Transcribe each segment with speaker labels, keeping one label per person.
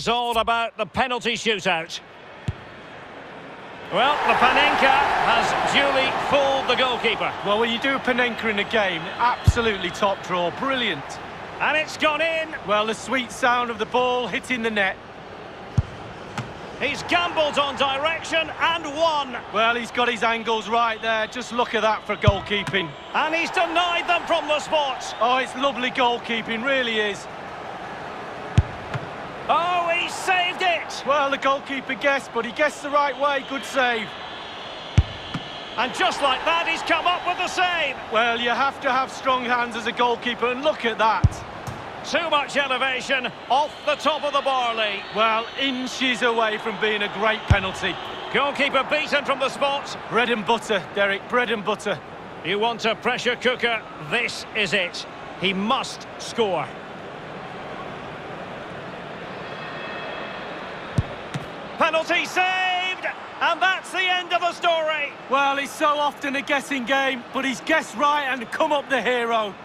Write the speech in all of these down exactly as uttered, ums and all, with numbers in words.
Speaker 1: It's all about the penalty shootout. Well, the Panenka has duly fooled the goalkeeper.
Speaker 2: Well, when you do Panenka in a game, absolutely top draw, brilliant.
Speaker 1: And it's gone in.
Speaker 2: Well, the sweet sound of the ball hitting the net.
Speaker 1: He's gambled on direction and won.
Speaker 2: Well, he's got his angles right there. Just look at that for goalkeeping.
Speaker 1: And he's denied them from the spot.
Speaker 2: Oh, it's lovely goalkeeping, really is.
Speaker 1: Oh, he saved it!
Speaker 2: Well, the goalkeeper guessed, but he guessed the right way. Good save.
Speaker 1: And just like that, he's come up with the save.
Speaker 2: Well, you have to have strong hands as a goalkeeper, and look at that.
Speaker 1: Too much elevation off the top of the barley.
Speaker 2: Well, inches away from being a great penalty.
Speaker 1: Goalkeeper beaten from the spot.
Speaker 2: Bread and butter, Derek, bread and butter.
Speaker 1: You want a pressure cooker? This is it. He must score. Penalty saved! And that's the end of the story.
Speaker 2: Well, it's so often a guessing game, but he's guessed right and come up the hero.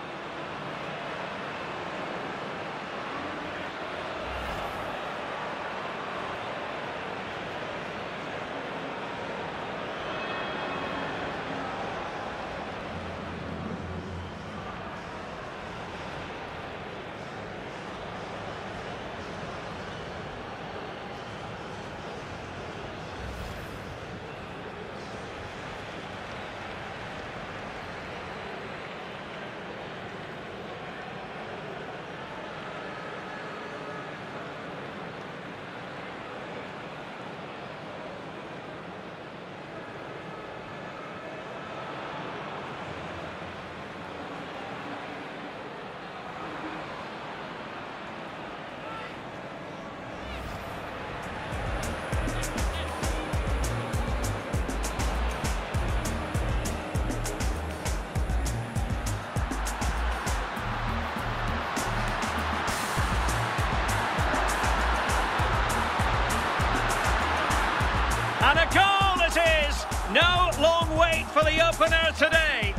Speaker 1: And a goal it is! No long wait for the opener today.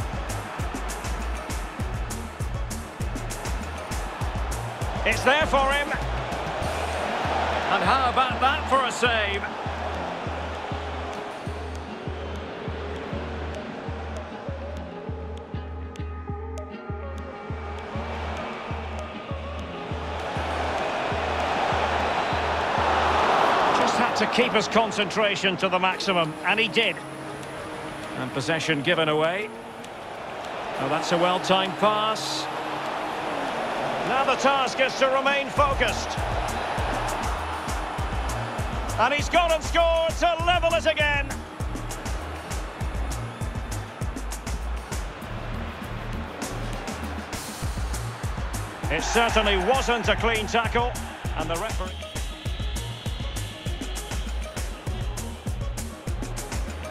Speaker 1: It's there for him. And how about that for a save? To keep his concentration to the maximum, and he did. And possession given away. Oh, that's a well-timed pass. Now the task is to remain focused. And he's gone and scored to level it again. It certainly wasn't a clean tackle, and the referee...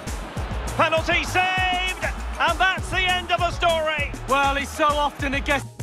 Speaker 1: Penalty saved! And that's the end of the story!
Speaker 2: Well, he's so often a guess.